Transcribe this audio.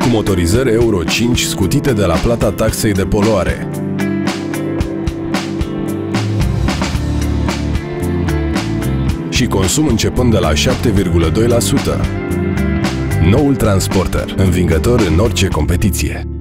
cu motorizări Euro 5 scutite de la plata taxei de poluare. Și consum începând de la 7,2%. Noul Transporter, învingător în orice competiție.